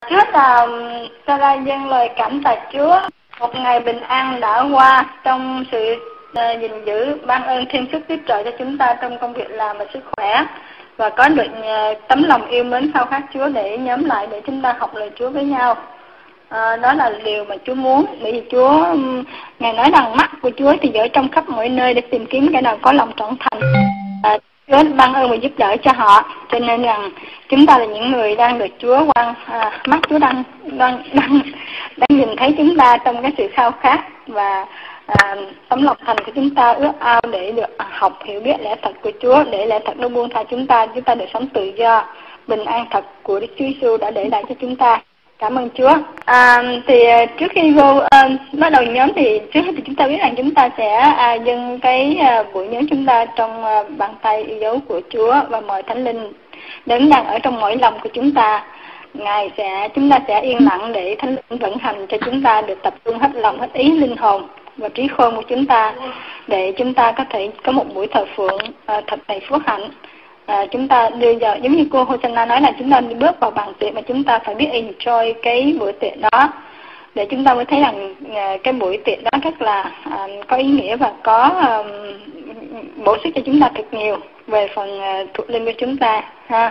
Trước là Sarah dâng lời cảm tạ Chúa. Một ngày bình an đã qua trong sự gìn giữ, ban ơn thêm sức tiếp trợ cho chúng ta trong công việc làm và sức khỏe, và có được tấm lòng yêu mến khao khát Chúa để nhóm lại để chúng ta học lời Chúa với nhau. Đó là điều mà Chúa muốn, bởi vì Chúa Ngài nói rằng mắt của Chúa thì ở trong khắp mọi nơi để tìm kiếm cái nào có lòng trọn thành. Chúa ban ơn và giúp đỡ cho họ, cho nên rằng chúng ta là những người đang được Chúa mắt Chúa đang nhìn thấy chúng ta trong cái sự khao khát và tấm lòng thành của chúng ta ước ao để được học hiểu biết lẽ thật của Chúa, để lẽ thật nó buông tha chúng ta được sống tự do, bình an thật của Đức Chúa Giêsu đã để lại cho chúng ta. Cảm ơn Chúa. Thì trước khi vô bắt đầu nhóm thì trước hết thì chúng ta biết rằng chúng ta sẽ dâng cái buổi nhóm chúng ta trong bàn tay yêu dấu của Chúa và mời Thánh Linh đến đang ở trong mỗi lòng của chúng ta. Chúng ta sẽ yên lặng để Thánh Linh vận hành cho chúng ta được tập trung hết lòng, hết ý, linh hồn và trí khôn của chúng ta, để chúng ta có thể có một buổi thờ phượng thật đầy phước hạnh. Chúng ta đưa giờ giống như cô Hosanna nói là chúng ta đi bước vào bàn tiệc mà chúng ta phải biết enjoy cái buổi tiệc đó, để chúng ta mới thấy rằng cái buổi tiệc đó rất là có ý nghĩa và có bổ sức cho chúng ta thật nhiều về phần thuộc linh của chúng ta ha.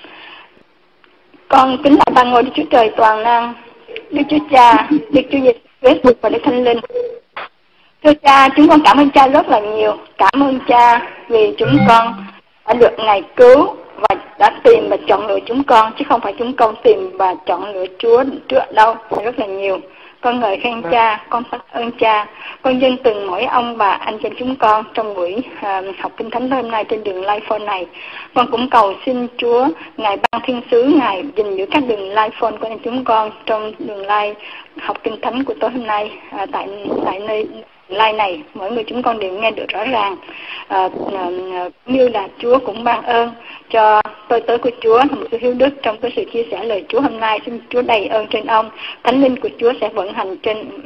Con kính lạy ba ngôi Đức Chúa Trời toàn năng, Đức Chúa Cha, Đức Chúa Giêsu Christ và Đức Thánh Linh. Thưa Cha, chúng con cảm ơn Cha rất là nhiều. Cảm ơn Cha vì chúng con đã được Ngài cứu và đã tìm và chọn lựa chúng con, chứ không phải chúng con tìm và chọn lựa Chúa trước đâu. Rất là nhiều. Con ngợi khen Cha, con tạ ơn Cha. Con dâng từng mỗi ông bà anh chị chúng con trong buổi học Kinh Thánh hôm nay trên đường live phone này. Con cũng cầu xin Chúa Ngài ban thiên sứ, Ngài gìn giữ các đường live phone của anh chúng con trong đường live học Kinh Thánh của tối hôm nay tại nơi live này, mỗi người chúng con đều nghe được rõ ràng. Như là Chúa cũng ban ơn cho tôi tớ của Chúa một sự hiếu đức trong cái sự chia sẻ lời Chúa hôm nay. Xin Chúa đầy ơn trên ông. Thánh linh của Chúa sẽ vận hành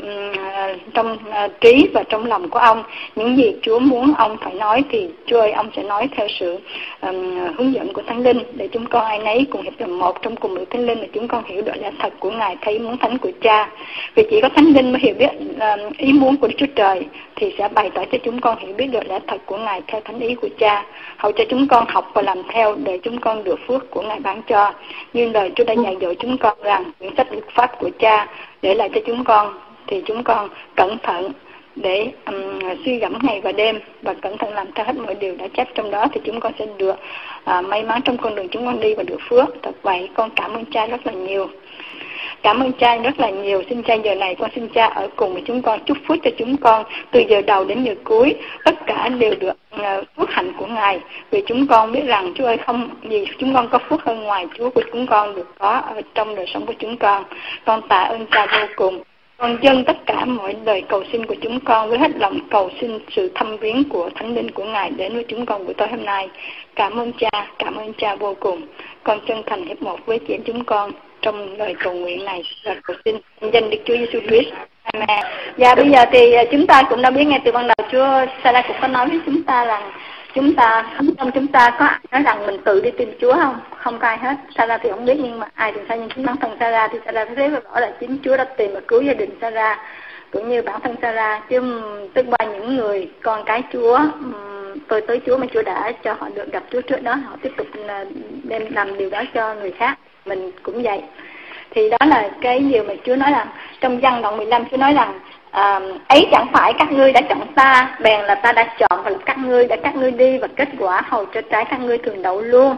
trong trí và trong lòng của ông. Những gì Chúa muốn ông phải nói thì Chúa ơi, ông sẽ nói theo sự hướng dẫn của Thánh linh, để chúng con ai nấy cùng hiệp làm một trong cùng một Thánh linh, để chúng con hiểu được lẽ thật của Ngài, thấy muốn thánh của Cha. Vì chỉ có Thánh linh mới hiểu biết ý muốn của Đức Chúa Trời, thì sẽ bày tỏ cho chúng con hiểu biết được lẽ thật của Ngài theo thánh ý của Cha, hầu cho chúng con học và làm theo, để chúng con được phước của Ngài ban cho. Như lời Chúa đã dạy dỗ chúng con rằng quyển sách luật pháp của Cha để lại cho chúng con, thì chúng con cẩn thận để suy gẫm ngày và đêm, và cẩn thận làm theo hết mọi điều đã chép trong đó, thì chúng con sẽ được may mắn trong con đường chúng con đi và được phước. Thật vậy, con cảm ơn Cha rất là nhiều. Cảm ơn Cha rất là nhiều. Xin Cha giờ này con xin Cha ở cùng với chúng con, chúc phước cho chúng con từ giờ đầu đến giờ cuối, tất cả đều được phước hạnh của Ngài. Vì chúng con biết rằng Chúa ơi, không gì chúng con có phước hơn ngoài Chúa của chúng con được có ở trong đời sống của chúng con. Con tạ ơn Cha vô cùng. Con dâng tất cả mọi lời cầu xin của chúng con với hết lòng cầu xin sự thăm viếng của Thánh linh của Ngài đến với chúng con buổi tối hôm nay. Cảm ơn Cha vô cùng. Con chân thành hiệp một với chị em chúng con trong lời cầu nguyện này và cầu xin danh Đức Chúa Giêsu Christ. Amen. Và bây giờ thì chúng ta cũng đã biết ngay từ ban đầu, Chúa Sarah cũng có nói với chúng ta rằng trong chúng ta có ai nói rằng mình tự đi tìm Chúa không? Không có ai hết. Sarah thì không biết, nhưng mà ai thì sao, nhưng chính bản thân Sarah thì Sarah thấy và rõ là chính Chúa đã tìm và cứu gia đình Sarah cũng như bản thân Sarah, chứ tức qua những người con cái Chúa tôi tới Chúa mà Chúa đã cho họ được gặp Chúa trước đó, họ tiếp tục đem làm điều đó cho người khác. Mình cũng vậy. Thì đó là cái điều mà Chúa nói rằng trong Giăng đoạn 15, Chúa nói rằng ấy chẳng phải các ngươi đã chọn ta, bèn là ta đã chọn và lập các ngươi, để các ngươi đi và kết quả hầu cho trái các ngươi thường đậu luôn.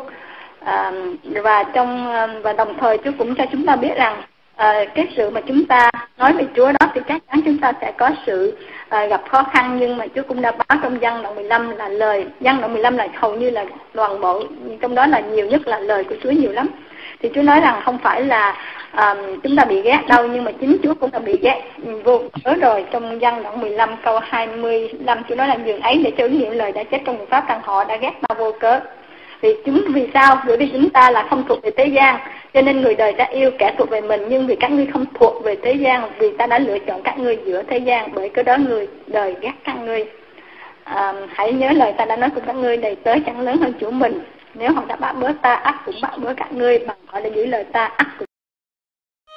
Và đồng thời Chúa cũng cho chúng ta biết rằng cái sự mà chúng ta nói về Chúa đó thì chắc chắn chúng ta sẽ có sự gặp khó khăn, nhưng mà Chúa cũng đã báo trong Giăng đoạn 15 là lời. Giăng đoạn 15 là hầu như là toàn bộ, trong đó là nhiều nhất là lời của Chúa nhiều lắm. Thì Chúa nói rằng không phải là chúng ta bị ghét đâu, nhưng mà chính Chúa cũng đã bị ghét vô cớ rồi. Trong Giăng đoạn 15 câu 25, Chúa nói là dường ấy để cho ứng nghiệm lời đã chép trong luật pháp rằng họ đã ghét ta vô cớ. Vì sao? Bởi vì chúng ta là không thuộc về thế gian, cho nên người đời đã yêu kẻ thuộc về mình. Nhưng vì các ngươi không thuộc về thế gian, vì ta đã lựa chọn các ngươi giữa thế gian, bởi cái đó người đời ghét các ngươi. Hãy nhớ lời ta đã nói cùng các ngươi, đầy tớ chẳng lớn hơn chủ mình. Nếu họ đã bắt bớ ta, ắt cũng bắt bớ các ngươi, bằng họ đã giữ lời ta, ắt cũng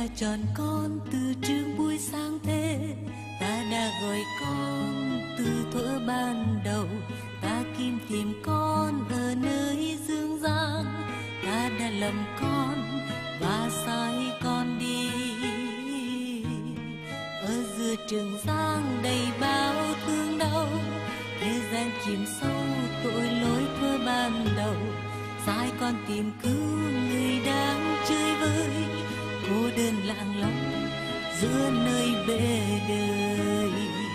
đã chọn con từ trước buổi sáng thế, ta đã gọi con từ thuở ban đầu, ta tìm con ở nơi dương gian, ta đã lầm con và sai con đi. Ở giữa trường giang đầy bao thương đau, thế gian chìm sâu tội lỗi thuở ban đầu, sai con tìm cứu người đang chơi vơi, cô đơn lặng lẽ giữa nơi bể đời.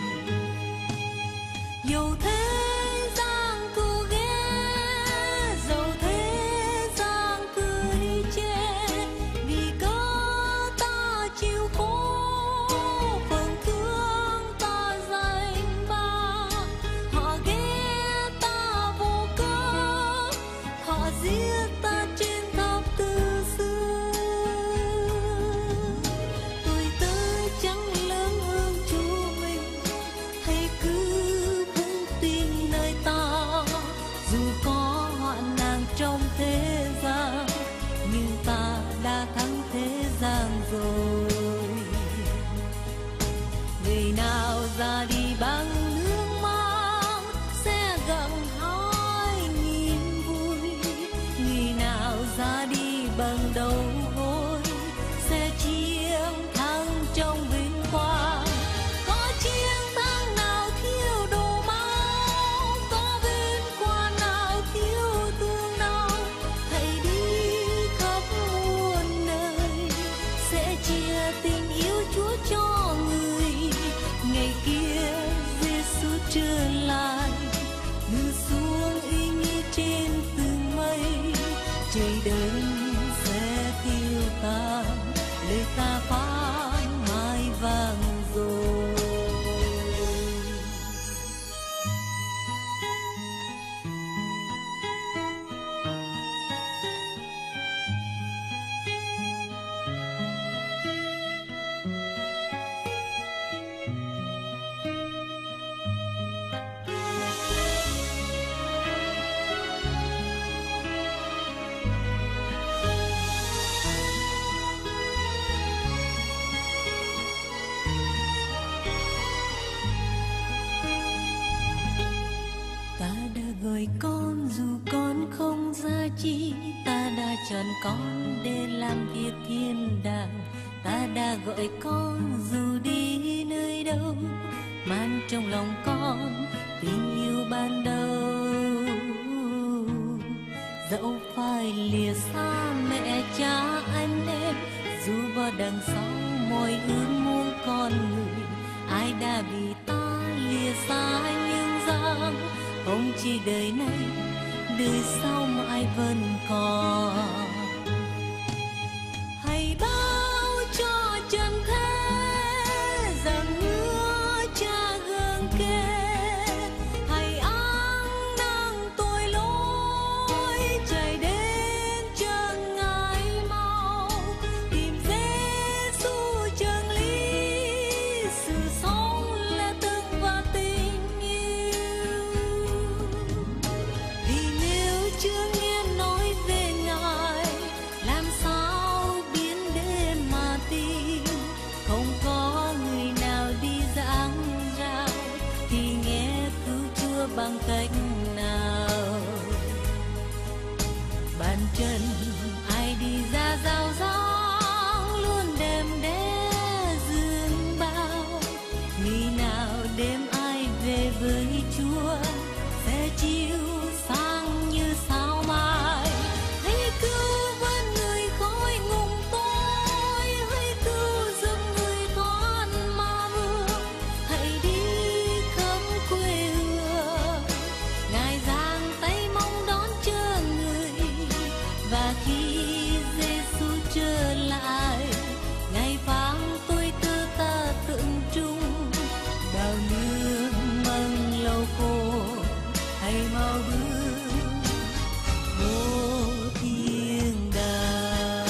Dẫu thế gian cô ghé, dẫu thế gian cười chê, vì có ta chịu khổ phần thương ta dành ba. Họ ghé ta vô cớ, họ giết ta trên tháp từ xưa. Tuổi tớ chẳng lớn hơn Chúa mình, hay cứ vững tin nơi ta. Dù có hoạn nạn trong thế gian, nhưng ta đã thắng thế gian rồi. Người nào ra đi bằng nước mắt sẽ gặng hái niềm vui, người nào ra đi bằng đầu gối sẽ chiến thắng trong vinh quang. Có chiến thắng nào thiếu đổ máu, có vinh quang nào thiếu thương đau. Hãy đi khắp muôn nơi, sẽ chia tình yêu Chúa cho người. Ngày kia Giêsu trở lại, ngự xuống uy nghi trên từng mây. Trời đất sẽ tiêu tan, lời ta phán mãi vang rồi. Ta đã gọi con dù con không giá trị, ta đã chọn con để làm việc thiên đàng. Ta đã gọi con dù đi nơi đâu, mang trong lòng con tình yêu ban đầu. Dẫu phải lìa xa mẹ cha anh em, dù bao đằng sau mọi ước muốn con người, ai đã bị ta lìa xa nhưng rằng không chỉ đời này, đời sau mãi vẫn còn. Hãy báo cho trần thế rằng hứa cha gần kề, hãy ăn năn tội lỗi chạy đến chân Ngài mau. Tìm Giêsu chân lý, sự sống là từng và tình yêu. Vì nếu chưa nghe nói về Ngài, làm sao biến đêm mà tin. Không có người nào đi giảng rao, thì nghe cứu Chúa bằng cách nào. Bàn chân ai đi ra giao giảng, luôn đêm đế dương bao. Người nào đêm ai về với Chúa, sẽ chiếu sáng như sao mai. Hãy cứu vớt người khỏi ngục tối, hãy cứu giúp người thoát ma vương. Hãy đi khắp quê hương, Ngài giang tay mong đón chờ người. Và khi Giêsu trở lại, Ngài phán tôi cơ ta tượng trung. Đào nước măng lâu khô, hãy mau bước vô thiên đàng.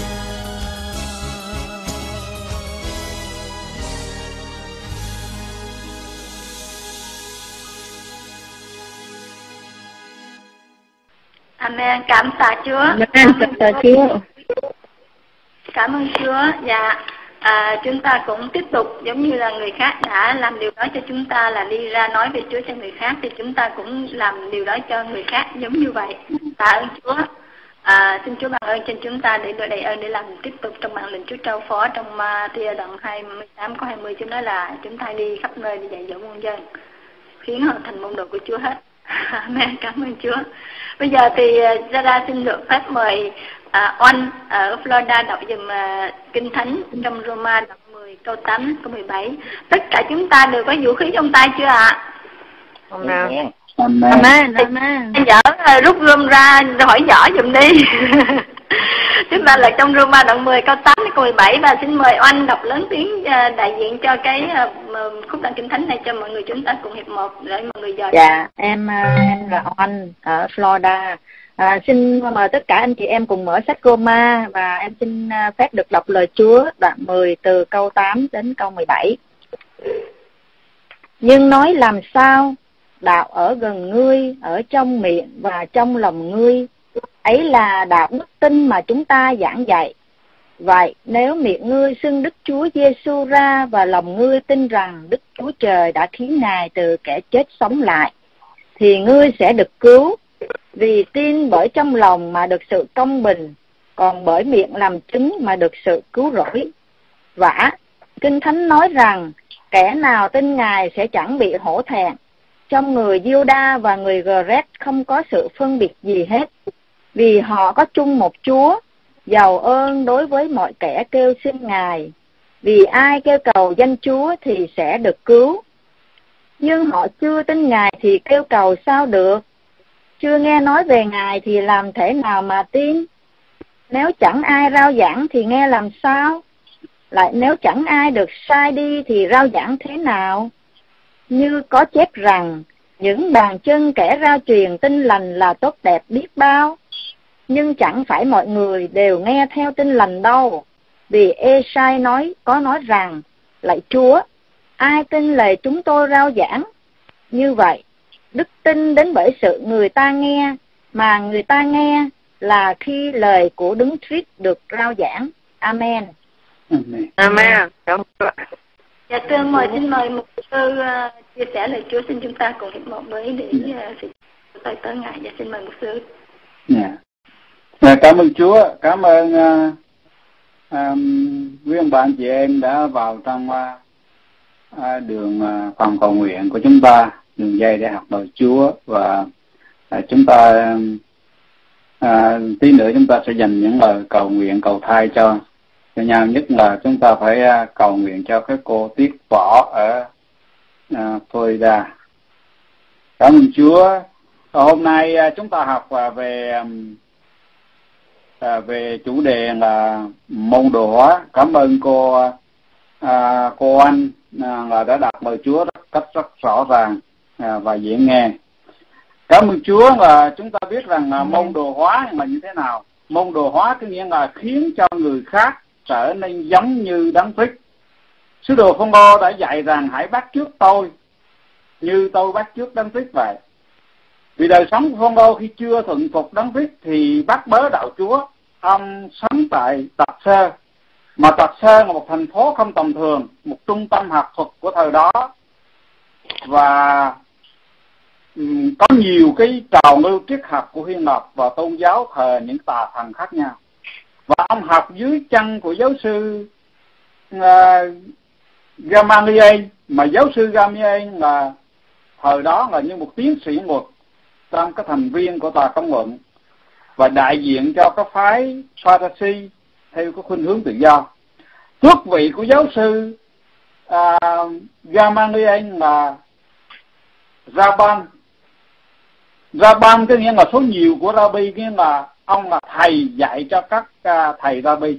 Amen. Cảm tạ Chúa. Amen. Cảm tạ Chúa. Cảm ơn Chúa. Dạ, chúng ta cũng tiếp tục giống như là người khác đã làm điều đó cho chúng ta, là đi ra nói về Chúa cho người khác, thì chúng ta cũng làm điều đó cho người khác giống như vậy. Tạ ơn Chúa. Xin Chúa ban ơn trên chúng ta để đầy ơn để làm tiếp tục trong bản lĩnh Chúa trao phó trong Ma-thi-ơ đoạn 28 có 20. Chúa nói là chúng ta đi khắp nơi để dạy dỗ muôn dân, khiến họ thành môn đồ của Chúa hết. Amen. Cảm ơn Chúa. Bây giờ thì Zara xin được phép mời Oanh ở Florida đọc dùm Kinh Thánh trong Roma đoạn 10 câu 8 câu 17. Tất cả chúng ta đều có vũ khí trong tay chưa ạ? Amen. Amen. Amen. Anh dở rút gươm ra hỏi võ dùm đi. Chúng ta là trong Roma đoạn 10 câu 8 câu 17, và xin mời Oanh đọc lớn tiếng đại diện cho cái khúc đoạn Kinh Thánh này cho mọi người chúng ta cùng hiệp một để mọi người dò. Dạ, em là Oanh ở Florida. Xin mời tất cả anh chị em cùng mở sách Roma, và em xin phép được đọc lời Chúa đoạn 10 từ câu 8 đến câu 17. Nhưng nói làm sao? Đạo ở gần ngươi, ở trong miệng và trong lòng ngươi, ấy là đạo đức tin mà chúng ta giảng dạy. Vậy nếu miệng ngươi xưng Đức Chúa Giêsu ra và lòng ngươi tin rằng Đức Chúa Trời đã khiến Ngài từ kẻ chết sống lại, thì ngươi sẽ được cứu, vì tin bởi trong lòng mà được sự công bình, còn bởi miệng làm chứng mà được sự cứu rỗi. Vả, Kinh Thánh nói rằng kẻ nào tin Ngài sẽ chẳng bị hổ thẹn. Trong người Giu-đa và người Gờ-rét không có sự phân biệt gì hết, vì họ có chung một Chúa, giàu ơn đối với mọi kẻ kêu xin Ngài. Vì ai kêu cầu danh Chúa thì sẽ được cứu. Nhưng họ chưa tin Ngài thì kêu cầu sao được? Chưa nghe nói về Ngài thì làm thể nào mà tin? Nếu chẳng ai rao giảng thì nghe làm sao? Lại nếu chẳng ai được sai đi thì rao giảng thế nào? Như có chép rằng, những bàn chân kẻ rao truyền tin lành là tốt đẹp biết bao. Nhưng chẳng phải mọi người đều nghe theo tin lành đâu. Vì Ê-sai nói rằng, lạy Chúa, ai tin lời chúng tôi rao giảng? Như vậy, đức tin đến bởi sự người ta nghe, mà người ta nghe là khi lời của Đấng Christ được rao giảng. Amen. Amen. Amen. Cảm ơn. Dạ thưa xin mời một sư chia sẻ lời Chúa, xin chúng ta cùng hiệp một với để sự tới Ngài. Dạ xin mời một sư. Cảm ơn Chúa, cảm ơn quý ông bạn chị em đã vào trong đường phòng cầu nguyện của chúng ta, đường dây để học lời Chúa, và chúng ta tí nữa chúng ta sẽ dành những lời cầu nguyện cầu thay cho nhau, nhất là chúng ta phải cầu nguyện cho cái cô Tiết Võ ở Florida. Cảm ơn Chúa. Hôm nay chúng ta học về chủ đề là môn đồ hóa. Cảm ơn cô Anh là đã đọc lời Chúa cách rất rõ ràng và dễ nghe. Cảm ơn Chúa là chúng ta biết rằng môn đồ hóa là như thế nào. Môn đồ hóa có nghĩa là khiến cho người khác trở nên giống như Đấng Christ. Sứ đồ Phôn-rô đã dạy rằng hãy bắt chước tôi như tôi bắt chước Đấng Christ vậy. Vì đời sống của Phôn-rô khi chưa thuận phục Đấng Christ thì bắt bớ đạo Chúa. Ông sống tại Tạc-sơ, mà Tạc-sơ là một thành phố không tầm thường, một trung tâm học thuật của thời đó, và có nhiều cái trào lưu triết học của Hy Lạp và tôn giáo thờ những tà thần khác nhau. Và ông học dưới chân của giáo sư Gamaliel, mà giáo sư Gamaliel là thời đó là như một tiến sĩ luật trong các thành viên của tòa công luận và đại diện cho các phái Pharisee theo cái khuynh hướng tự do. Tước vị của giáo sư Gamaliel là Rabban. Rabban có nghĩa là số nhiều của Rabbi, nghĩa là ông là thầy dạy cho các thầy Rabbi.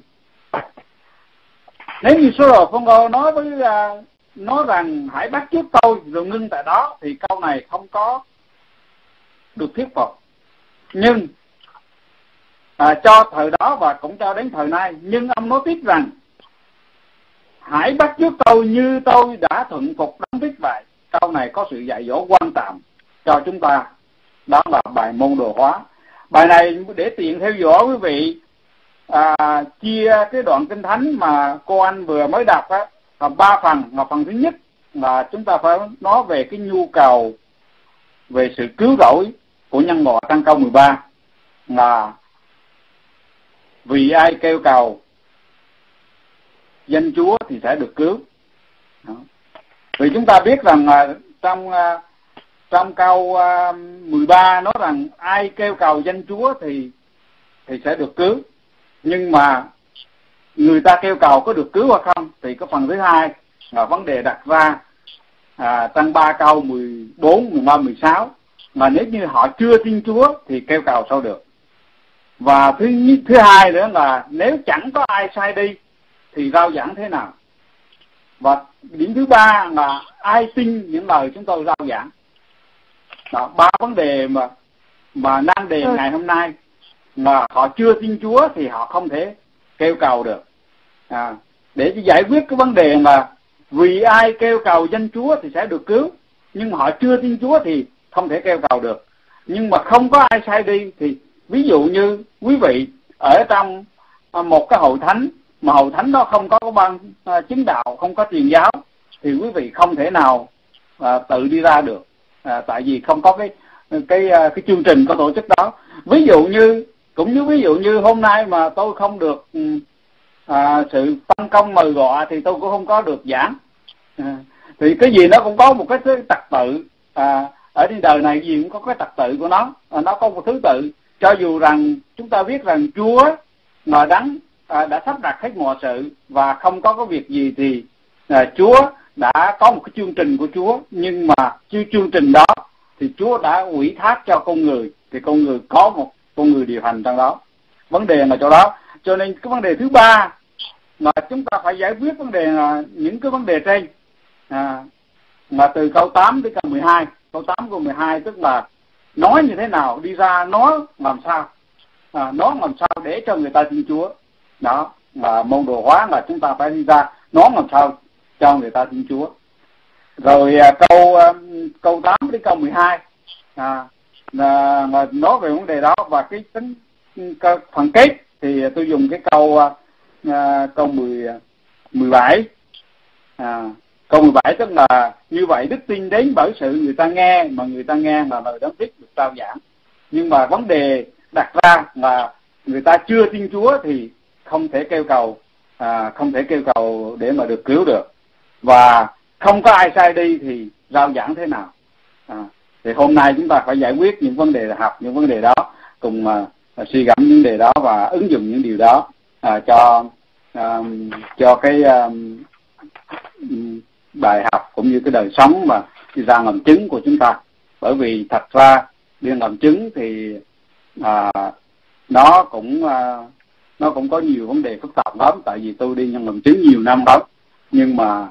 Nếu như sứ đồ Phôn-rô nói rằng hãy bắt chước tôi rồi ngưng tại đó thì câu này không có được thuyết phục. Nhưng cho thời đó và cũng cho đến thời nay, nhưng ông nói tiếp rằng hãy bắt chước tôi như tôi đã thuận phục Đấng Christ vậy. Câu này có sự dạy dỗ quan trọng cho chúng ta, đó là bài môn đồ hóa. Bài này để tiện theo dõi quý vị chia cái đoạn kinh thánh mà cô anh vừa mới đọc á thành 3 phần. Mà phần thứ nhất là chúng ta phải nói về cái nhu cầu về sự cứu rỗi của nhân loại trong câu 13 là vì ai kêu cầu danh Chúa thì sẽ được cứu. Đó. Vì chúng ta biết rằng trong câu 13 nói rằng ai kêu cầu danh Chúa thì sẽ được cứu. Nhưng mà người ta kêu cầu có được cứu hay không thì cái phần thứ hai là vấn đề đặt ra trong 3 câu 14, 13, 16 mà nếu như họ chưa tin Chúa thì kêu cầu sao được. Và thứ hai nữa là nếu chẳng có ai sai đi thì rao giảng thế nào. Và điểm thứ ba là ai tin những lời chúng tôi rao giảng. Đó, 3 vấn đề mà nan đề ngày hôm nay mà họ chưa tin Chúa thì họ không thể kêu cầu được. Để giải quyết cái vấn đề mà vì ai kêu cầu danh Chúa thì sẽ được cứu, nhưng họ chưa tin Chúa thì không thể kêu cầu được. Nhưng mà không có ai sai đi thì ví dụ như quý vị ở trong một cái hội thánh mà hội thánh đó không có ban chứng đạo, không có truyền giáo thì quý vị không thể nào tự đi ra được, tại vì không có cái chương trình của tổ chức đó. Ví dụ như hôm nay mà tôi không được sự phân công mời gọi thì tôi cũng không có được giảng. Thì cái gì nó cũng có một cái trật tự, ở trên đời này gì cũng có cái trật tự của nó có một thứ tự. Cho dù rằng chúng ta biết rằng Chúa mà Đấng đã sắp đặt hết mọi sự và không có cái việc gì thì Chúa đã có một cái chương trình của Chúa, nhưng mà chương trình đó thì Chúa đã ủy thác cho con người, thì con người có một con người điều hành trong đó. Vấn đề là chỗ đó. Cho nên cái vấn đề thứ ba mà chúng ta phải giải quyết vấn đề là những cái vấn đề trên mà từ câu 8 đến câu 12. Câu 8 câu 12 tức là nói như thế nào, đi ra nói làm sao, nói làm sao để cho người ta tin Chúa. Đó là môn đồ hóa, là chúng ta phải đi ra nói làm sao cho người ta tin Chúa. Rồi câu 8 đến câu 12 là nói về vấn đề đó. Và cái tính phần kết thì tôi dùng cái câu 17. Câu 17 tức là như vậy đức tin đến bởi sự người ta nghe, mà người ta nghe là lời Đấng Christ được rao giảng. Nhưng mà vấn đề đặt ra là người ta chưa tin Chúa thì không thể kêu cầu để mà được cứu được. Và không có ai sai đi thì rao giảng thế nào. Thì hôm nay chúng ta phải giải quyết những vấn đề, học những vấn đề đó, cùng suy gẫm những đề đó và ứng dụng những điều đó cho cái bài học cũng như cái đời sống mà đi ra làm chứng của chúng ta. Bởi vì thật ra đi làm chứng thì nó cũng có nhiều vấn đề phức tạp lắm, tại vì tôi đi nhân làm chứng nhiều năm đó. Nhưng mà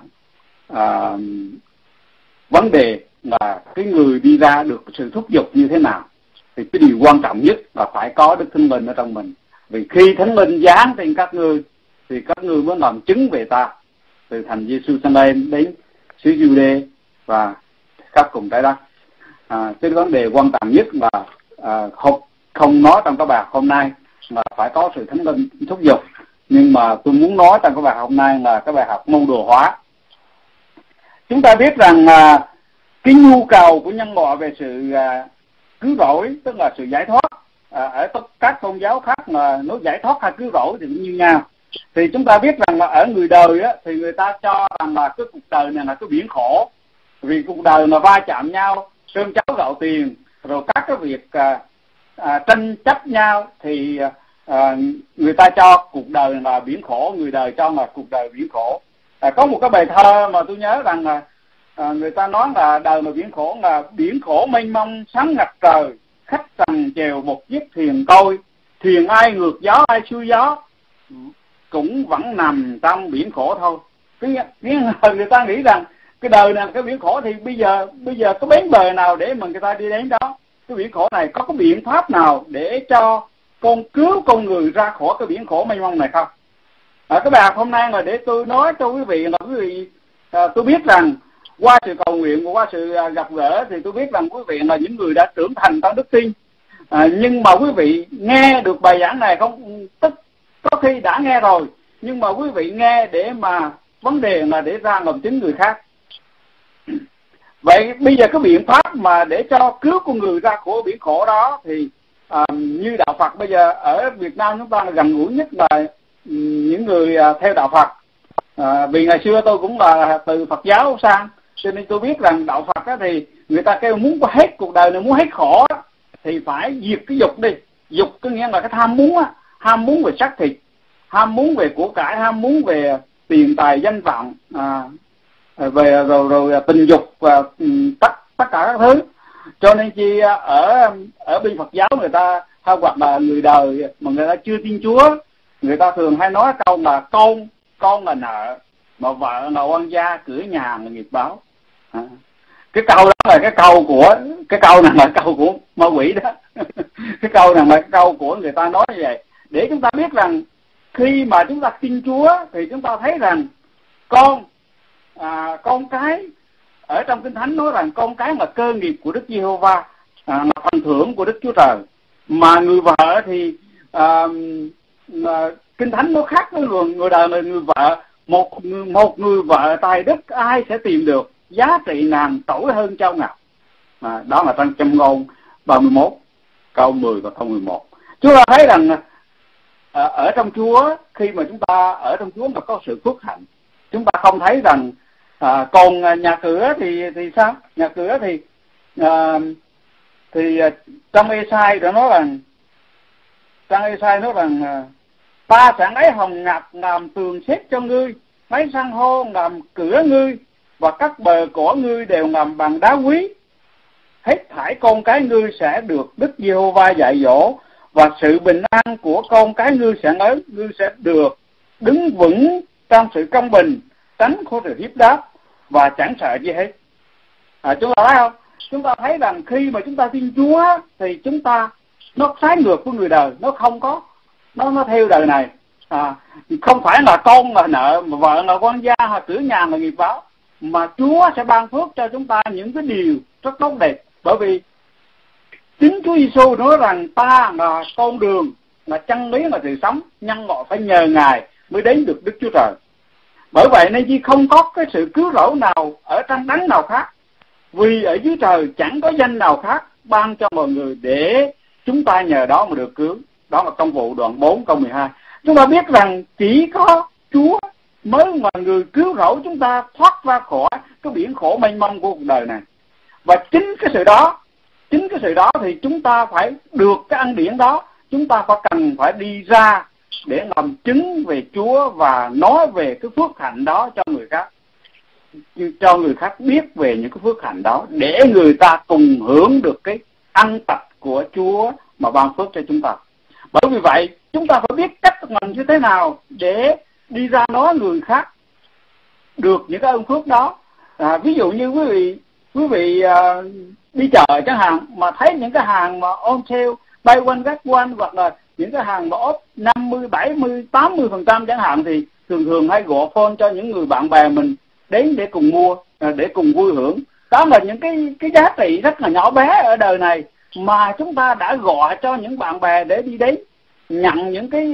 vấn đề là cái người đi ra được sự thúc giục như thế nào, thì cái điều quan trọng nhất là phải có Đức Thánh Linh ở trong mình. Vì khi Thánh Linh giáng trên các ngươi thì các ngươi mới làm chứng về ta, từ thành Giê-xu-sa-lem đến xứ Giu-đê và khắp cùng trái đất. Cái vấn đề quan trọng nhất là không nói trong các bài hôm nay mà phải có sự Thánh Linh thúc giục. Nhưng mà tôi muốn nói trong các bài hôm nay là cái bài học môn đồ hóa. Chúng ta biết rằng cái nhu cầu của nhân loại về sự cứu rỗi, tức là sự giải thoát, ở các tôn giáo khác mà nói giải thoát hay cứu rỗi thì cũng như nhau. Thì chúng ta biết rằng là ở người đời á, thì người ta cho rằng là cái cuộc đời này là cái biển khổ. Vì cuộc đời mà va chạm nhau, cơm cháo gạo tiền, rồi các cái việc tranh chấp nhau thì người ta cho cuộc đời là biển khổ, người đời cho là cuộc đời biển khổ. Có một cái bài thơ mà tôi nhớ rằng là người ta nói là đời mà biển khổ mênh mông sáng ngập trời, khách trần chèo một chiếc thuyền tôi, thuyền ai ngược gió ai xuôi gió cũng vẫn nằm trong biển khổ thôi. Người ta nghĩ rằng cái đời này cái biển khổ thì bây giờ có bến bờ nào để mà người ta đi đến đó. Cái biển khổ này có cái biện pháp nào để cho cứu con người ra khỏi cái biển khổ mênh mông này không? Cái bài học hôm nay là để tôi nói cho quý vị là tôi biết rằng qua sự cầu nguyện và qua sự gặp gỡ thì tôi biết rằng quý vị là những người đã trưởng thành trong đức tin. Nhưng mà quý vị nghe được bài giảng này không, có khi đã nghe rồi, nhưng mà quý vị nghe để mà vấn đề là để ra ngầm chứng người khác. Vậy bây giờ cái biện pháp mà để cho cứu con người ra khỏi biển khổ đó thì như đạo Phật bây giờ ở Việt Nam chúng ta là gần gũi nhất là những người theo đạo Phật. Vì ngày xưa tôi cũng là từ Phật giáo sang, cho nên tôi biết rằng đạo Phật đó thì người ta kêu muốn có hết cuộc đời này, muốn hết khổ đó, thì phải diệt cái dục đi. Dục có nghĩa là cái tham muốn á, ham muốn về xác thịt, ham muốn về của cải, ham muốn về tiền tài danh vọng, về rồi tình dục và tất cả các thứ. Cho nên chi ở bên Phật giáo người ta hay hoặc là người đời mà người ta chưa tin Chúa, người ta thường hay nói câu là con là nợ, mà vợ là oan gia, cửa nhà là nghiệp báo. Cái câu đó là cái câu này là câu của ma quỷ đó. Cái câu này là cái câu của người ta nói như vậy để chúng ta biết rằng khi mà chúng ta tin Chúa thì chúng ta thấy rằng con cái ở trong Kinh Thánh nói rằng con cái là cơ nghiệp của Đức Giê-hô-va, là phần thưởng của Đức Chúa Trời. Mà người vợ thì Kinh Thánh nó khác với người đời là người vợ. Một người vợ tài đức ai sẽ tìm được, giá trị nàng trỗi hơn châu ngọc. Đó là trong Châm Ngôn 31 câu 10 và câu 11. Chúng ta thấy rằng ở trong Chúa, khi mà chúng ta ở trong Chúa mà có sự phước hạnh, chúng ta không thấy rằng còn nhà cửa thì sao? Nhà cửa thì trong Ê-sai đã nói rằng, ta sẽ lấy hồng ngọc làm tường xếp cho ngươi, lấy san hô làm cửa ngươi, và các bờ cỏ ngươi đều làm bằng đá quý. Hết thảy con cái ngươi sẽ được Đức Giê-hô-va dạy dỗ, và sự bình an của con cái ngươi sẽ lớn. Ngươi sẽ được đứng vững trong sự công bình, tránh khỏi sự hiếp đáp và chẳng sợ gì hết. Chúng ta thấy không? Chúng ta thấy rằng khi mà chúng ta tin Chúa thì chúng ta nó trái ngược với người đời, nó không có, nó theo đời này. Không phải là con là nợ, mà vợ là con gia, hay cửa nhà là nghiệp báo, mà Chúa sẽ ban phước cho chúng ta những cái điều rất tốt đẹp. Bởi vì chính Chúa Giêsu nói rằng ta là con đường, là chân lý, là sự sống, nhân loại phải nhờ Ngài mới đến được Đức Chúa Trời. Bởi vậy nên chỉ không có cái sự cứu rỗi nào ở trong đấng nào khác, vì ở dưới trời chẳng có danh nào khác ban cho mọi người để chúng ta nhờ đó mà được cứu. Đó là Công vụ đoạn 4 câu 12. Chúng ta biết rằng chỉ có Chúa mới là người cứu rỗi chúng ta thoát ra khỏi cái biển khổ mênh mông của cuộc đời này. Và chính cái sự đó thì chúng ta phải được cái ân điển đó. Chúng ta cần phải đi ra để làm chứng về Chúa và nói về cái phước hạnh đó cho người khác, cho người khác biết về những cái phước hạnh đó, để người ta cùng hưởng được cái ân tạch của Chúa mà ban phước cho chúng ta. Bởi vì vậy chúng ta phải biết cách làm như thế nào để đi ra nói người khác được những cái ơn phước đó. Ví dụ như quý vị đi chợ chẳng hạn, mà thấy những cái hàng mà on sale, buy one get one, hoặc là những cái hàng mà off 50, 70, 80% chẳng hạn, thì thường hay gọi phone cho những người bạn bè mình đến để cùng mua, để cùng vui hưởng. Đó là những cái giá trị rất là nhỏ bé ở đời này mà chúng ta đã gọi cho những bạn bè để đi đến nhận những cái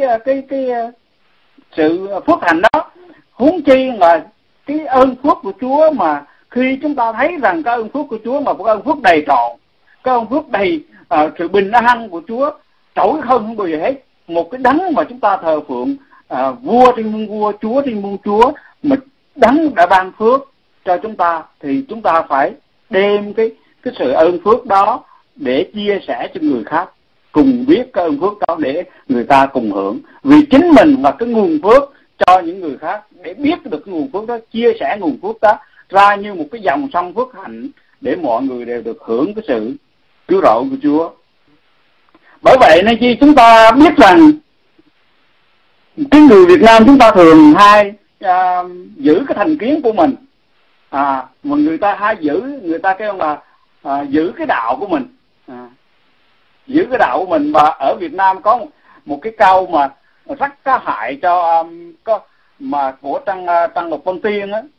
sự phước hạnh đó. Huống chi là cái ơn phước của Chúa, mà khi chúng ta thấy rằng cái ơn phước của Chúa mà cái ơn phước đầy trọn, cái ơn phước đầy sự bình an của Chúa trỗi không bao giờ hết. Một cái đấng mà chúng ta thờ phượng, vua trên muôn vua, Chúa trên muôn Chúa, mà đấng đã ban phước cho chúng ta, thì chúng ta phải đem cái sự ơn phước đó để chia sẻ cho người khác cùng biết cái ơn phước đó, để người ta cùng hưởng. Vì chính mình là cái nguồn phước cho những người khác, để biết được cái nguồn phước đó, chia sẻ nguồn phước đó ra như một cái dòng sông phước hạnh, để mọi người đều được hưởng cái sự cứu rỗi của Chúa. Bởi vậy nên chi chúng ta biết rằng cái người Việt Nam chúng ta thường hay giữ cái thành kiến của mình, mà người ta hay người ta kêu là giữ cái đạo của mình, giữ cái đạo của mình. Và ở Việt Nam có một cái câu mà rất có hại cho mà của Tăng Lục Vân Tiên á,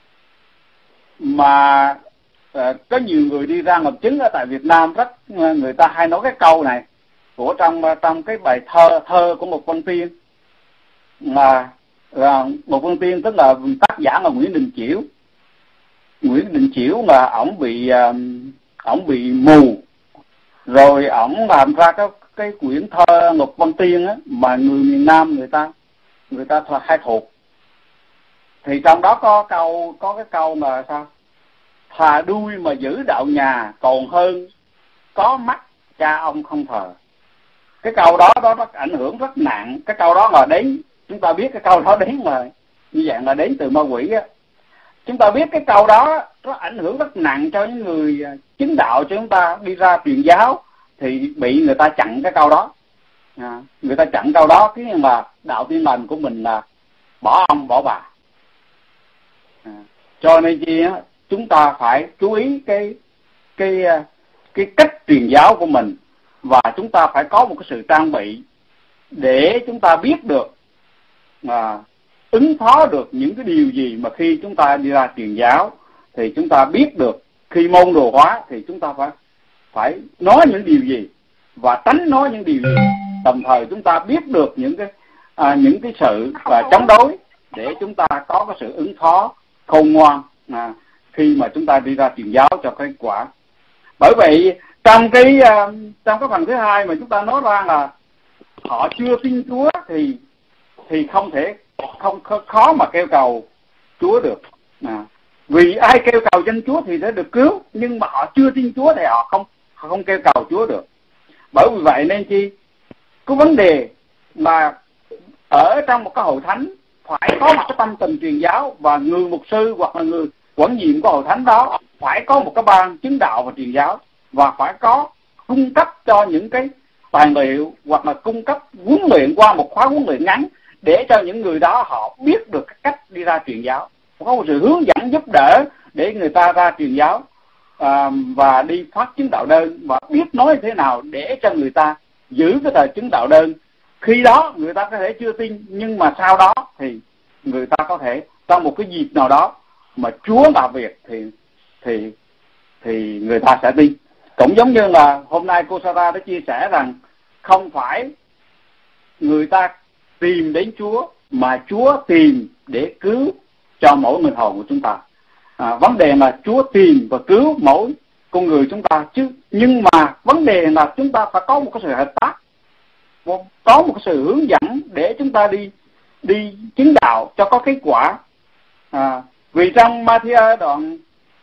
mà có nhiều người đi ra làm chứng ở tại Việt Nam, người ta hay nói cái câu này của trong cái bài thơ của Lục Vân Tiên. là một Vân Tiên, tức là tác giả là Nguyễn Đình Chiểu. Nguyễn Đình Chiểu là ổng bị mù, rồi ổng làm ra cái quyển thơ Ngọc Vân Tiên á, mà người miền Nam người ta hay thuộc. Thì trong đó có cái câu mà sao? Thà đuôi mà giữ đạo nhà còn hơn có mắt cha ông không thờ. Cái câu đó nó ảnh hưởng rất nặng. Cái câu đó là đến, chúng ta biết cái câu đó đến là như vậy, là đến từ ma quỷ á. Chúng ta biết cái câu đó nó ảnh hưởng rất nặng cho những người chứng đạo, cho chúng ta đi ra truyền giáo thì bị người ta chặn cái câu đó. Người ta chặn câu đó, cái mà đạo Tin Lành của mình là bỏ ông bỏ bà. Cho nên chi á, chúng ta phải chú ý cái cách truyền giáo của mình, và chúng ta phải có một cái sự trang bị để chúng ta biết được ứng phó được những cái điều gì mà khi chúng ta đi ra truyền giáo, thì chúng ta biết được khi môn đồ hóa thì chúng ta phải nói những điều gì và tránh nói những điều gì. Đồng thời chúng ta biết được những cái sự chống đối để chúng ta có cái sự ứng phó khôn ngoan khi mà chúng ta đi ra truyền giáo cho kết quả. Bởi vậy trong cái phần thứ hai mà chúng ta nói ra là họ chưa tin Chúa thì không khó mà kêu cầu Chúa được. Vì ai kêu cầu danh Chúa thì sẽ được cứu, nhưng mà họ chưa tin Chúa thì họ không kêu cầu Chúa được. Bởi vì vậy nên chi cái vấn đề mà ở trong một cái hội thánh phải có một cái tâm tình truyền giáo, và người mục sư hoặc là người quản nhiệm của hội thánh đó phải có một cái ban chứng đạo và truyền giáo, và phải có cung cấp cho những cái tài liệu hoặc là cung cấp huấn luyện qua một khóa huấn luyện ngắn để cho những người đó họ biết được cái cách đi ra truyền giáo, có một sự hướng dẫn giúp đỡ để người ta ra truyền giáo và đi phát chứng đạo đơn, và biết nói thế nào để cho người ta giữ cái thời chứng đạo đơn. Khi đó người ta có thể chưa tin, nhưng mà sau đó thì người ta có thể trong một cái dịp nào đó mà Chúa làm việc thì người ta sẽ tin. Cũng giống như là hôm nay cô Sarah đã chia sẻ rằng không phải người ta tìm đến Chúa, mà Chúa tìm để cứu cho mỗi linh hồn của chúng ta. Vấn đề là Chúa tìm và cứu mỗi con người chúng ta chứ, nhưng mà vấn đề là chúng ta phải có một cái sự hợp tác, có một cái sự hướng dẫn để chúng ta đi chứng đạo cho có kết quả. Vì trong Ma-thi-ơ đoạn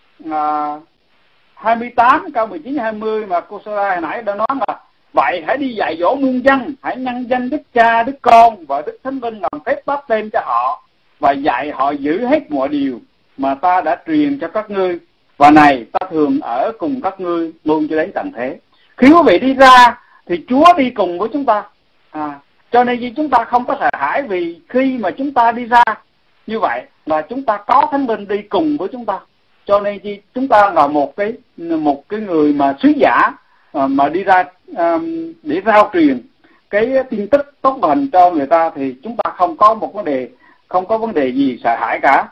28 câu 19-20 mà cô Sarah hồi nãy đã nói là vậy hãy đi dạy dỗ muôn dân, hãy nhân danh Đức Cha, Đức Con và Đức Thánh Linh làm phép báp tên cho họ, và dạy họ giữ hết mọi điều mà ta đã truyền cho các ngươi, và này ta thường ở cùng các ngươi luôn cho đến tận thế. Khi quý vị đi ra thì Chúa đi cùng với chúng ta. Cho nên chúng ta không có sợ hãi, vì khi mà chúng ta đi ra như vậy là chúng ta có Thánh Linh đi cùng với chúng ta. Cho nên chúng ta là một cái người mà sứ giả mà đi ra để rao truyền cái tin tức tốt lành cho người ta, thì chúng ta không có vấn đề gì sợ hãi cả.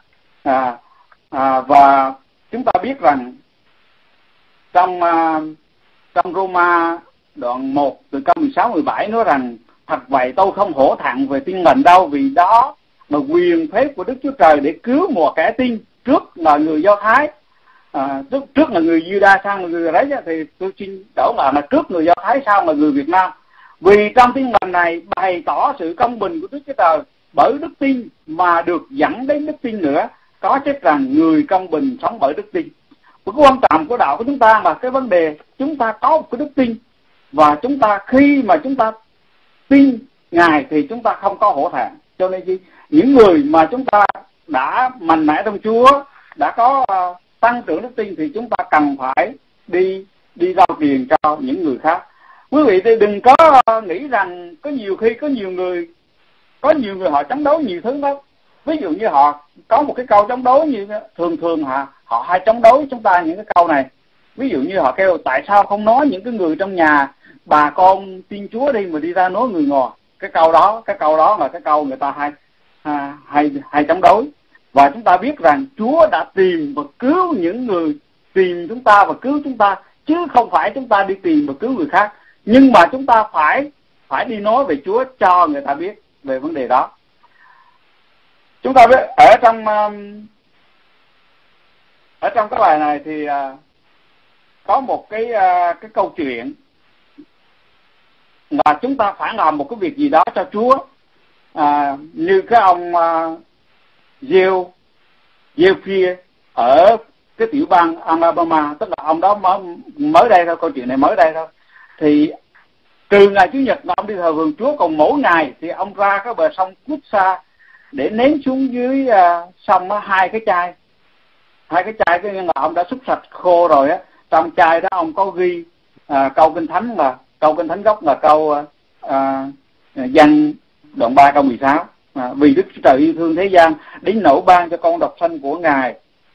Và chúng ta biết rằng trong Roma đoạn 1 từ câu 16-17 nói rằng thật vậy tôi không hổ thẹn về tin lành đâu, vì đó mà quyền phép của Đức Chúa Trời để cứu một kẻ tin, trước là người Do Thái, trước là người Juda, sang là người đấy, thì tôi xin đổ là trước người Do Thái, sau là người Việt Nam. Vì trong tin lành này bày tỏ sự công bình của Đức Chúa Trời bởi đức tin mà được dẫn đến đức tin nữa. Có chép rằng người công bình sống bởi đức tin. Một cái quan trọng của đạo của chúng ta là cái vấn đề chúng ta có một cái đức tin, và chúng ta khi mà chúng ta tin Ngài thì chúng ta không có hổ thẹn. Cho nên những người mà chúng ta đã mạnh mẽ trong Chúa, đã có tăng trưởng đức tin, thì chúng ta cần phải đi rao truyền cho những người khác. Quý vị thì đừng có nghĩ rằng có nhiều người họ chống đối nhiều thứ đó. Ví dụ như họ có một cái câu chống đối như thường họ hay chống đối chúng ta những cái câu này. Ví dụ như họ kêu tại sao không nói những cái người trong nhà bà con tin Chúa đi mà đi ra nói người ngoài. Cái câu đó là cái câu người ta hay chống đối. Và chúng ta biết rằng Chúa đã tìm và cứu những người tìm chúng ta và cứu chúng ta, chứ không phải chúng ta đi tìm và cứu người khác. Nhưng mà chúng ta phải đi nói về Chúa cho người ta biết về vấn đề đó. Chúng ta biết ở trong cái bài này thì có một cái câu chuyện là chúng ta phải làm một cái việc gì đó cho Chúa. Như cái ông Gieo ở cái tiểu bang Alabama, tức là ông đó mới đây thôi, câu chuyện này mới đây thôi. Thì trừ ngày Chủ nhật ông đi thờ vườn Chúa, còn mỗi ngày thì ông ra cái bờ sông Kusa để ném xuống dưới sông hai cái chai, cái nghĩa là ông đã xúc sạch khô rồi á. Trong chai đó ông có ghi câu kinh thánh gốc là câu Giăng đoạn 3 câu 16, vì Đức Chúa Trời yêu thương thế gian đến nỗi ban cho con độc sanh của Ngài,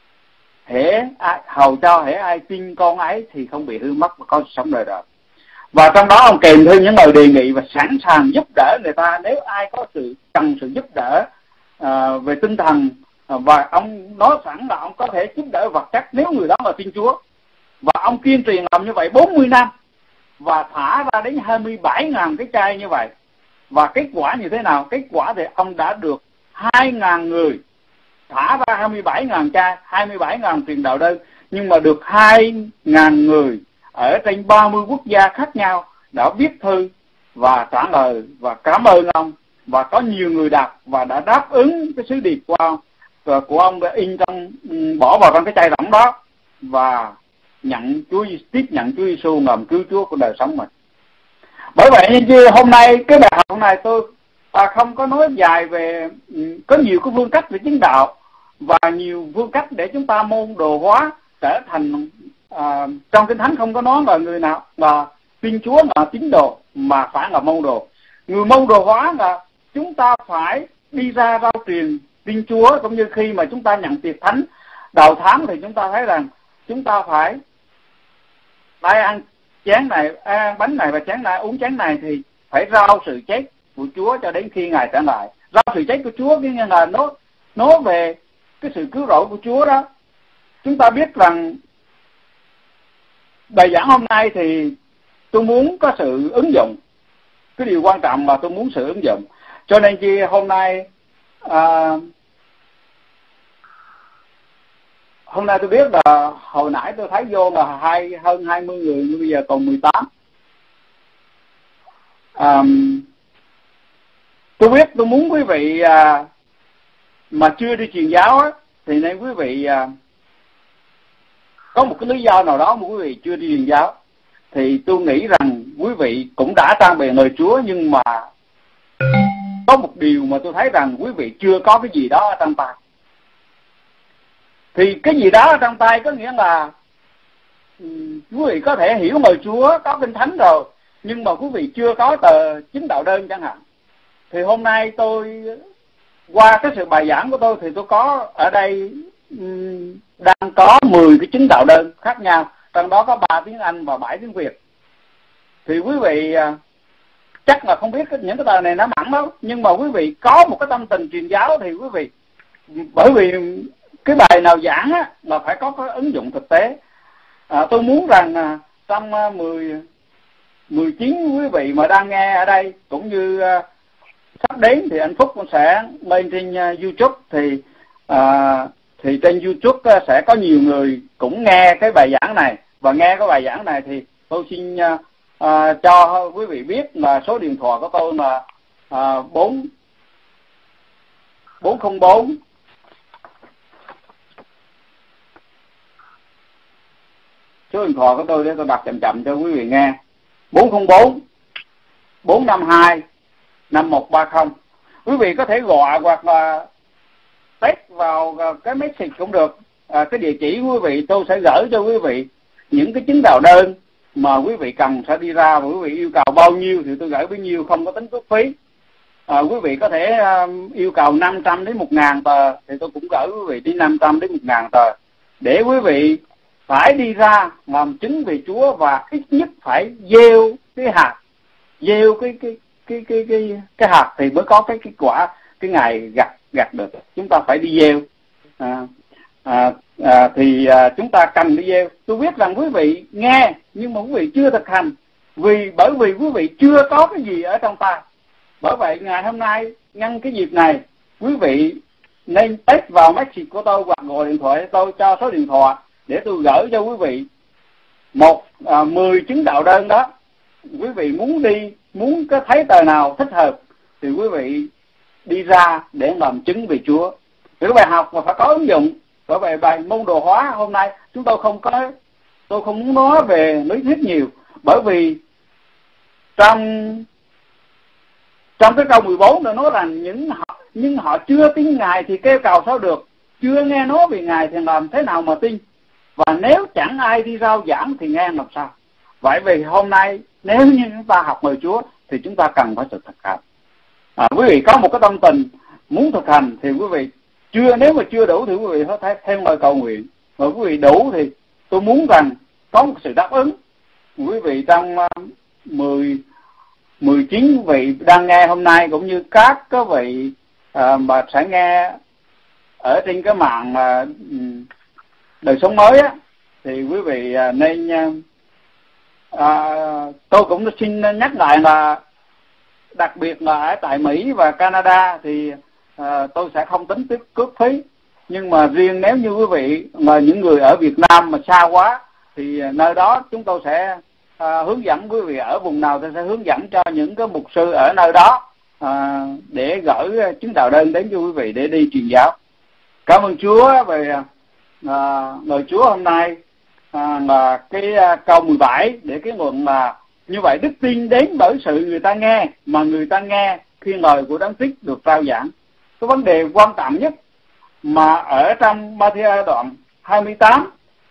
hầu cho hễ ai tin con ấy thì không bị hư mất mà có sống đời đời. Và trong đó ông kèm thêm những lời đề nghị và sẵn sàng giúp đỡ người ta nếu ai có cần sự giúp đỡ về tinh thần, và ông nói sẵn là ông có thể giúp đỡ vật chất nếu người đó là tin Chúa. Và ông kiên trì làm như vậy 40 năm và thả ra đến 27.000 cái chai như vậy. Và kết quả như thế nào? Kết quả thì ông đã được 2.000 người, thả ra 27.000 chai, 27.000 truyền đạo đơn, nhưng mà được 2.000 người ở trên 30 quốc gia khác nhau đã viết thư và trả lời và cảm ơn ông. Và có nhiều người đọc và đã đáp ứng cái sứ điệp của ông, đã bỏ vào trong cái chai rỗng đó và tiếp nhận Chúa Giêsu làm cứu Chúa của đời sống mình. Bởi vậy như hôm nay cái bài học này tôi không có nói dài về, có nhiều cái phương cách về chứng đạo và nhiều phương cách để chúng ta môn đồ hóa trở thành trong Kinh Thánh không có nói là người nào là tin Chúa là tín đồ, mà phải là môn đồ. Người môn đồ hóa là chúng ta phải đi ra rao truyền tin Chúa, cũng như khi mà chúng ta nhận tiệc thánh đầu tháng thì chúng ta thấy rằng chúng ta phải ăn chén này, ăn bánh này và chén này, uống chén này thì phải rao sự chết của Chúa cho đến khi Ngài trở lại. Rao sự chết của Chúa nghĩa là nói về cái sự cứu rỗi của Chúa đó. Chúng ta biết rằng bài giảng hôm nay thì tôi muốn có sự ứng dụng. Cái điều quan trọng là tôi muốn sự ứng dụng. Cho nên khi hôm nay tôi biết là hồi nãy tôi thấy vô là hơn 20 người, nhưng bây giờ còn 18. Tôi biết tôi muốn quý vị mà chưa đi truyền giáo á, thì nên quý vị có một cái lý do nào đó mà quý vị chưa đi truyền giáo, thì tôi nghĩ rằng quý vị cũng đã trang bị lời Chúa, nhưng mà có một điều mà tôi thấy rằng quý vị chưa có cái gì đó ở trong tay. Thì cái gì đó ở trong tay có nghĩa là quý vị có thể hiểu lời Chúa, có Kinh Thánh rồi, nhưng mà quý vị chưa có tờ chứng đạo đơn chẳng hạn. Thì hôm nay tôi qua cái sự bài giảng của tôi thì tôi có ở đây đang có 10 cái chứng đạo đơn khác nhau, trong đó có 3 tiếng Anh và 7 tiếng Việt. Thì quý vị chắc là không biết những cái tờ này nó mỏng đâu, nhưng mà quý vị có một cái tâm tình truyền giáo thì quý vị, bởi vì cái bài nào giảng á là phải có cái ứng dụng thực tế. Tôi muốn rằng trong 19 quý vị mà đang nghe ở đây cũng như sắp đến thì anh Phúc cũng sẽ lên trên YouTube, thì trên YouTube sẽ có nhiều người cũng nghe cái bài giảng này, và nghe cái bài giảng này thì tôi xin cho quý vị biết là số điện thoại của tôi là 404 số điện thoại của tôi để tôi đọc chậm chậm cho quý vị nghe. 404 452 5130. Quý vị có thể gọi hoặc là text vào cái message cũng được. Cái địa chỉ quý vị tôi sẽ gửi cho quý vị những cái chứng đạo đơn mà quý vị cần sẽ đi ra, và quý vị yêu cầu bao nhiêu thì tôi gửi bấy nhiêu, không có tính cước phí. Quý vị có thể yêu cầu 500 đến 1.000 tờ thì tôi cũng gửi quý vị đến 500 đến 1.000 tờ, để quý vị phải đi ra làm chứng về Chúa và ít nhất phải gieo cái hạt, gieo cái hạt thì mới có cái quả, cái ngày gặt được. Chúng ta phải đi gieo. Chúng ta cần đi gieo. Tôi biết rằng quý vị nghe nhưng mà quý vị chưa thực hành, bởi vì quý vị chưa có cái gì ở trong tay. Bởi vậy ngày hôm nay nhân cái dịp này, quý vị nên text vào message của tôi hoặc gọi điện thoại tôi cho số điện thoại để tôi gửi cho quý vị 10 chứng đạo đơn đó. Quý vị muốn có thấy tờ nào thích hợp thì quý vị đi ra để làm chứng về Chúa. Thì cái bài học mà phải có ứng dụng. Bởi vậy bài môn đồ hóa hôm nay tôi không muốn nói về lý thuyết nhiều, bởi vì trong cái câu 14 đã nói rằng nhưng họ chưa tin Ngài thì kêu cầu sao được, chưa nghe nói về Ngài thì làm thế nào mà tin, và nếu chẳng ai đi rao giảng thì nghe làm sao. Vậy vì hôm nay nếu như chúng ta học lời Chúa thì chúng ta cần phải thực hành. Quý vị có một cái tâm tình muốn thực hành thì quý vị nếu mà chưa đủ thì quý vị phải thêm lời cầu nguyện. Mà quý vị đủ thì tôi muốn rằng có một sự đáp ứng. Quý vị trong 19 vị đang nghe hôm nay, cũng như các cái vị mà sẽ nghe ở trên cái mạng đời sống mới á, thì quý vị nên tôi cũng xin nhắc lại là đặc biệt là ở tại Mỹ và Canada thì tôi sẽ không tính tiếp cước phí. Nhưng mà riêng nếu như quý vị mà những người ở Việt Nam mà xa quá thì nơi đó chúng tôi sẽ hướng dẫn quý vị, ở vùng nào tôi sẽ hướng dẫn cho những cái mục sư ở nơi đó để gửi chứng đạo đơn đến cho quý vị để đi truyền giáo. Cảm ơn Chúa về lời Chúa hôm nay là cái câu 17 để cái nguồn là như vậy đức tin đến bởi sự người ta nghe, mà người ta nghe khi lời của Đấng Christ được rao giảng. Cái vấn đề quan trọng nhất mà ở trong Ma-thi-ơ đoạn 28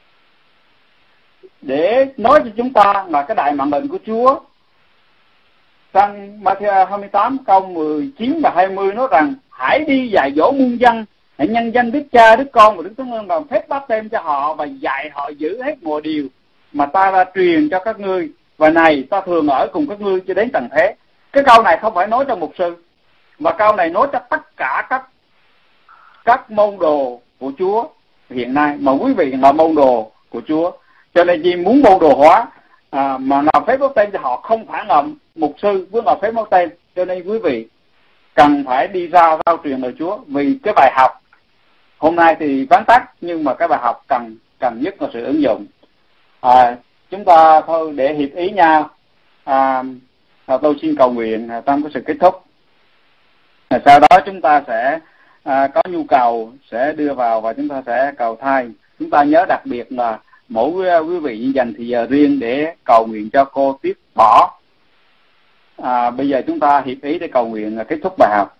để nói cho chúng ta là cái đại mạng lệnh của Chúa. Trong Ma-thi-ơ 28 câu 19 và 20 nói rằng hãy đi dạy dỗ muôn dân, hãy nhân danh Đức Cha, Đức Con và Đức Thánh Linh làm phép báp têm cho họ, và dạy họ giữ hết mọi điều mà ta đã truyền cho các ngươi, và này ta thường ở cùng các ngươi cho đến tận thế. Cái câu này không phải nói cho mục sư, mà câu này nói cho tất cả các môn đồ của Chúa hiện nay, mà quý vị là môn đồ của Chúa. Cho nên vì muốn môn đồ hóa mà làm phép báp têm cho họ không phải là mục sư với làm phép báp têm. Cho nên quý vị cần phải đi ra rao truyền lời Chúa. Vì cái bài học hôm nay thì vắn tắt, nhưng mà cái bài học cần nhất là sự ứng dụng. Chúng ta thôi để hiệp ý nhau. Tôi xin cầu nguyện trong cái sự kết thúc. Sau đó chúng ta sẽ có nhu cầu sẽ đưa vào và chúng ta sẽ cầu thay. Chúng ta nhớ đặc biệt là mỗi quý vị dành thời giờ riêng để cầu nguyện cho cô Tuyết Bỏ. Bây giờ chúng ta hiệp ý để cầu nguyện kết thúc bài học.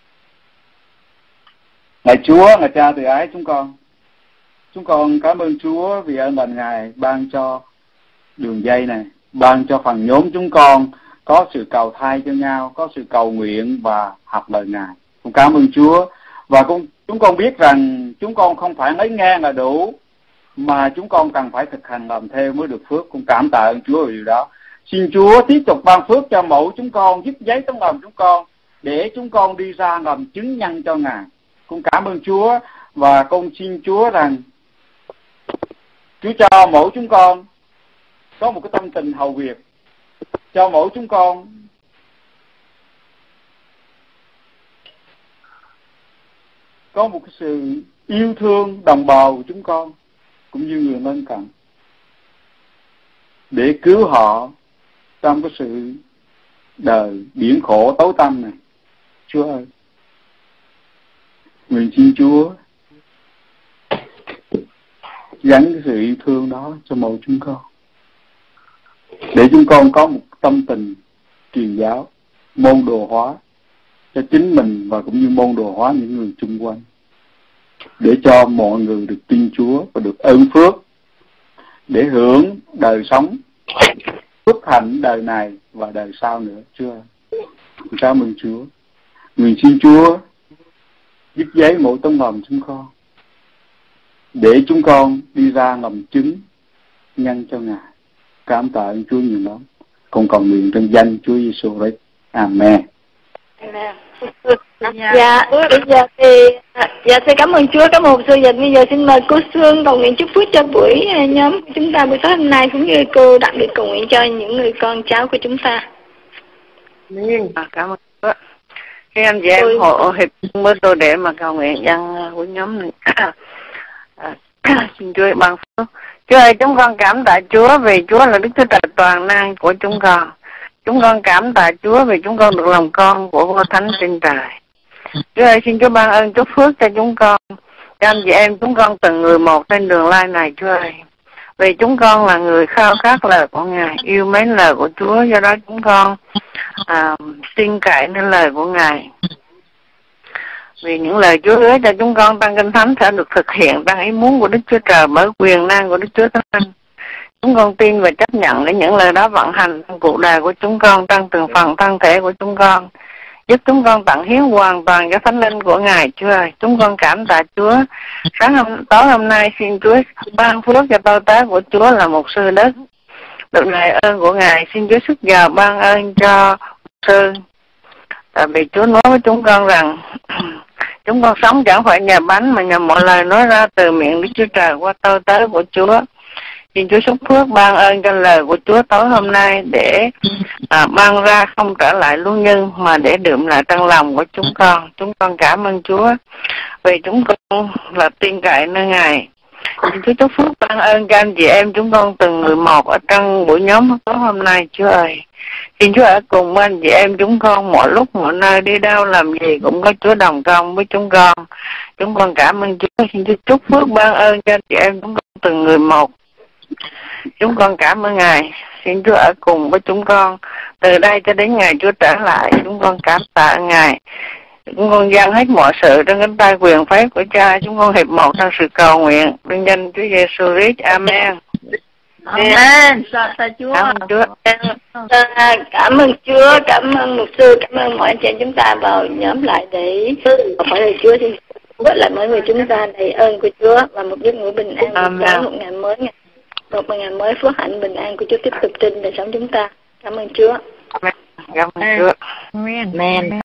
Lạy Chúa, Ngài Cha từ ái chúng con cảm ơn Chúa vì ơn lành Ngài ban cho đường dây này, ban cho phần nhóm chúng con có sự cầu thay cho nhau, có sự cầu nguyện và học lời Ngài. Con cảm ơn Chúa, và chúng con biết rằng chúng con không phải lấy nghe là đủ, mà chúng con cần phải thực hành làm theo mới được phước. Con cảm tạ ơn Chúa về điều đó. Xin Chúa tiếp tục ban phước cho mỗi chúng con, giúp giấy tấm lòng chúng con để chúng con đi ra làm chứng nhân cho Ngài. Con cảm ơn Chúa, và con xin Chúa rằng Chúa cho mỗi chúng con có một cái tâm tình hầu việc, cho mỗi chúng con có một cái sự yêu thương đồng bào của chúng con cũng như người lân cận, để cứu họ trong cái sự đời biển khổ tối tăm này. Chúa ơi, nguyện xin Chúa gắn cái sự yêu thương đó cho mỗi chúng con, để chúng con có một tâm tình truyền giáo, môn đồ hóa cho chính mình và cũng như môn đồ hóa những người xung quanh, để cho mọi người được tin Chúa và được ơn phước để hưởng đời sống phước hạnh đời này và đời sau nữa. Chúa, cảm ơn Chúa. Nguyện xin Chúa giúp giấy mỗi tấm lòng chúng con, để chúng con đi ra làm chứng nhân cho Ngài. Cảm tạ ơn Chúa nhiều lắm. Con cầu nguyện trong danh Chúa Giêsu Christ. Amen. Amen. Dạ, bây giờ thì xin cảm ơn Chúa, cảm ơn sư. Và bây giờ xin mời cô Sương cầu nguyện chúc phước cho buổi nhóm của chúng ta buổi tối hôm nay, cũng như cô đặc biệt cầu nguyện cho những người con cháu của chúng ta. Cảm ơn Chúa. anh chị em hộ hiệp với tôi để mà cầu nguyện dân của nhóm này. Xin Chúa ban phước. Chúa ơi, chúng con cảm tạ Chúa vì Chúa là Đức Chúa Trời toàn năng của chúng con. Chúng con cảm tạ Chúa vì chúng con được làm con của Vua Thánh trên trời. Chúa ơi, xin Chúa ban ơn chúc phước cho chúng con, cho anh chị em chúng con từng người một trên đường lai này. Chúa ơi, vì chúng con là người khao khát lời của Ngài, yêu mến lời của Chúa, do đó chúng con tin cậy nơi lời của Ngài. Vì những lời Chúa hứa cho chúng con trong Kinh Thánh sẽ được thực hiện trong ý muốn của Đức Chúa Trời bởi quyền năng của Đức Chúa Thánh Linh. Chúng con tin và chấp nhận để những lời đó vận hành trong cuộc đời của chúng con, trong từng phần thân thể của chúng con, giúp chúng con tận hiến hoàn toàn cho Thánh Linh của Ngài. Chúa ơi, chúng con cảm tạ Chúa. Tối hôm nay xin Chúa ban phước cho tôi tớ của Chúa là mục sư Đức. Được lời ơn của Ngài, xin Chúa sức giàu ban ơn cho mục sư. Tại vì Chúa nói với chúng con rằng chúng con sống chẳng phải nhờ bánh mà nhờ mọi lời nói ra từ miệng Đức Chúa Trời qua tôi tớ của Chúa. Xin Chúa chúc phước ban ơn cho lời của Chúa tối hôm nay để ban ra không trở lại luôn nhân mà để đượm lại trong lòng của chúng con. Chúng con cảm ơn Chúa vì chúng con là tin cậy nơi Ngài. Xin Chúa chúc phước ban ơn cho anh chị em chúng con từng người một ở trong buổi nhóm tối hôm nay. Chúa ơi, xin Chúa ở cùng với anh chị em chúng con mọi lúc mọi nơi, đi đâu làm gì cũng có Chúa đồng công với chúng con. Chúng con cảm ơn Chúa. Xin Chúa chúc phước ban ơn cho anh chị em chúng con từng người một. Chúng con cảm ơn Ngài. Xin Chúa ở cùng với chúng con từ đây cho đến ngày Chúa trở lại. Chúng con cảm tạ Ngài. Chúng con dâng hết mọi sự trong cánh tay quyền phép của Cha. Chúng con hiệp một trong sự cầu nguyện trong danh Chúa Giêsu Christ. Amen. Amen. Tạ Chúa. Cảm ơn Chúa. Cảm ơn Chúa, cảm ơn mục sư, cảm ơn mọi anh chị em chúng ta vào nhóm lại để hỏi lời Chúa. Xin Chúa lại mỗi người chúng ta đầy ơn của Chúa và một giấc ngủ bình an, một ngày mới, một ngày mới phước hạnh bình an của Chúa tiếp tục trên đời sống chúng ta. Cảm ơn Chúa. Cảm ơn Chúa. Amen.